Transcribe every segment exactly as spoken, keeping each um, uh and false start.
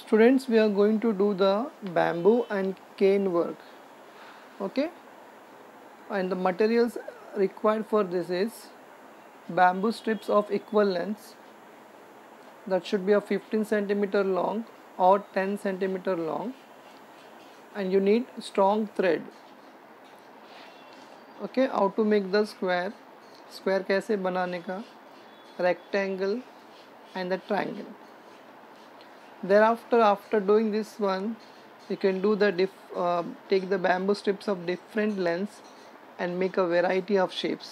Students, we are going to do the bamboo and cane work. Okay, and the materials required for this is bamboo strips of equal lengths that should be of fifteen centimeter long or ten centimeter long, and you need strong thread. Okay, how to make the square square कैसे बनाने का, rectangle and the triangle. Thereafter, after doing this one, you can do the diff, uh, take the bamboo strips of different lengths and make a variety of shapes.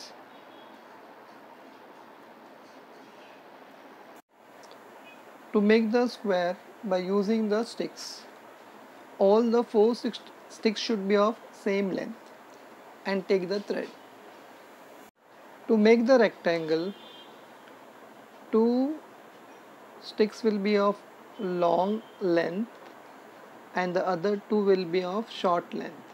To make the square by using the sticks, all the four six sticks should be of same length, and take the thread. To make the rectangle, two sticks will be of long length and the other two will be of short length.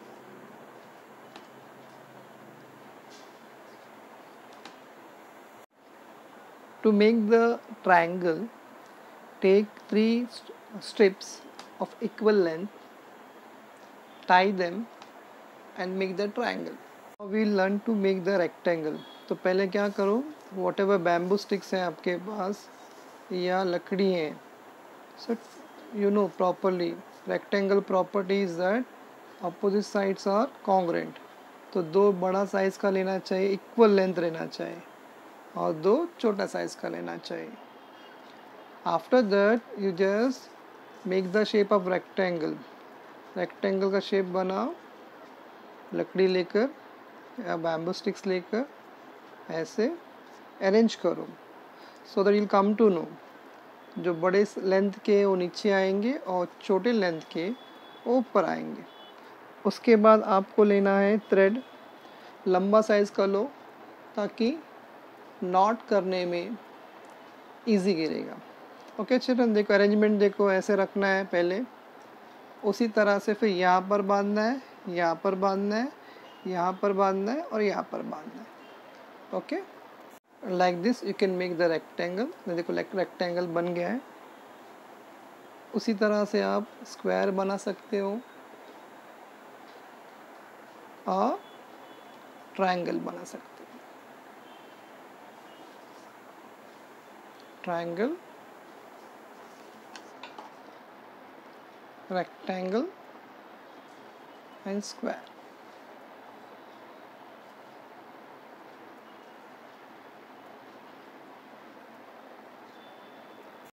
To make the triangle, take three st strips of equal length, tie them and make the triangle. Now we learn to make the rectangle. तो पहले क्या करो, whatever bamboo sticks हैं आपके पास या लकड़ी हैं, so you know properly rectangle property is that opposite sides are congruent. तो दो बड़ा साइज का लेना चाहिए, इक्वल लेंथ रहना चाहिए, और दो छोटा साइज का लेना चाहिए. After that you just make the shape of rectangle. rectangle का शेप बनाओ, लकड़ी लेकर या बैम्बू स्टिक्स लेकर ऐसे अरेंज करो, so that you will come to know जो बड़े लेंथ के वो नीचे आएंगे और छोटे लेंथ के वो ऊपर आएंगे. उसके बाद आपको लेना है थ्रेड, लंबा साइज़ का लो ताकि नॉट करने में इजी गिरेगा. ओके चिल्ड्रन, देखो अरेंजमेंट देखो, ऐसे रखना है पहले, उसी तरह से फिर यहाँ पर बांधना है, यहाँ पर बांधना है, यहाँ पर बांधना है और यहाँ पर बांधना है. Okay, like this you can make the rectangle. देखो रेक्टेंगल बन गया है. उसी तरह से आप स्क्वायर बना सकते हो और ट्रायंगल बना सकते हो. Triangle, rectangle and square.